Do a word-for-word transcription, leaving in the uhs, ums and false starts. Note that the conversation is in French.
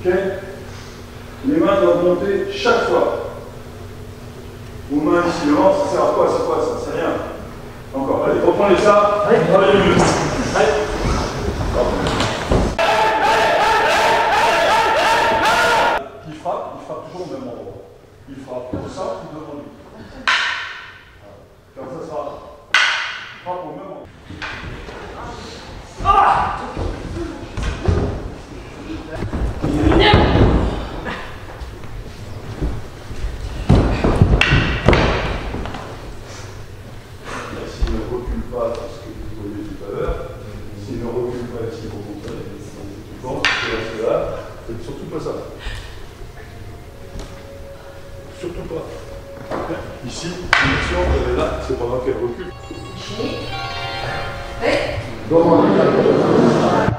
Ok? Les mains doivent monter chaque fois. Vos mains ici devant, ça sert à quoi? C'est quoi ça? C'est rien. Encore. Allez, reprenez ça. Allez, allez, mieux. Allez. Il frappe, il frappe toujours au même endroit. Il frappe au centre ou devant lui. Comme ça sera. Il frappe au même endroit. Ah! S'il ne recule pas, c'est ce que vous voyez tout à l'heure, s'il ne recule pas ici pour montrer, tu penses que reste là, faites surtout pas ça. Surtout pas. Ici, direction, là, c'est pendant qu'elle recule. Fini. Prêt? Bon,